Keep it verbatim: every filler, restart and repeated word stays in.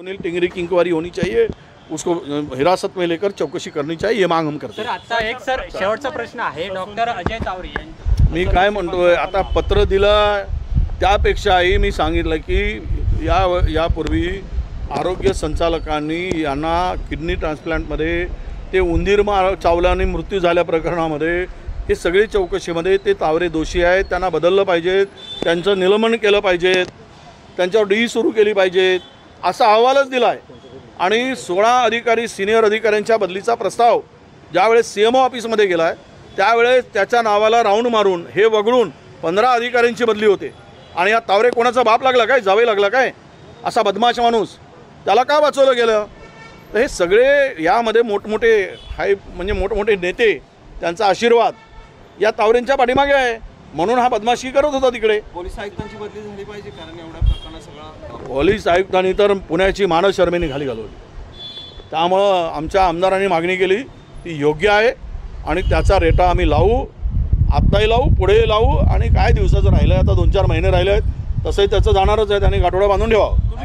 Sunil Tingri की inquiry होनी चाहिए, उसको हिरासत में लेकर चौकशी करनी चाहिए, ये मांग हम करते सर हैं. आता एक सर शेवटचा प्रश्न आहे. डॉक्टर अजय तावरे यांनी मी काय म्हणतोय, आता पत्र दिलं त्यापेक्षाही मी सांगितलं की या यापूर्वी आरोग्य संचालकांनी यांना किडनी ट्रान्सप्लांटमध्ये ते उंदीर मार चावल्याने मृत्यू झाल्या प्रकरणामध्ये हे सगळी चौकशीमध्ये ते तावरे दोषी आहेत, त्यांना बदललं पाहिजेत, त्यांचं निलंबन केलं पाहिजेत, त्यांच्यावर डी सुरू केली पाहिजेत असा अहवालच दिला आहे. आणि सोळा अधिकारी सिनियर अधिकाऱ्यांच्या बदलीचा प्रस्ताव ज्यावेळेस सी एम ओ ऑफिसमध्ये गेला आहे त्यावेळेस त्याच्या नावाला राऊंड मारून हे वगळून पंधरा अधिकाऱ्यांची बदली होते. आणि या तावरे कोणाचा बाप लागला काय, जावे लागला काय, असा बदमाश माणूस, त्याला का वाचवलं गेलं? तर हे सगळे यामध्ये मोठमोठे हाय म्हणजे मोठमोठे नेते, त्यांचा आशीर्वाद या तावरेंच्या पाठीमागे आहे, म्हणून हा बदमाशी करत होता तिकडे. पोलीस आयुक्तांची बदली झाली पाहिजे, कारण एवढ्या प्रकरणात सगळा पोलीस आयुक्तांनी तर पुण्याची मानशर्मेने खाली घालवली. त्यामुळं आमच्या आमदारांनी मागणी केली ती योग्य आहे आणि त्याचा रेटा आम्ही लावू, आत्ताही लावू, पुढेही लावू. आणि काय दिवसाचं राहिलं आहे, आता दोन चार महिने राहिले आहेत, तसंही त्याचं जाणारच आहे, त्यांनी गाठोडा बांधून ठेवावं.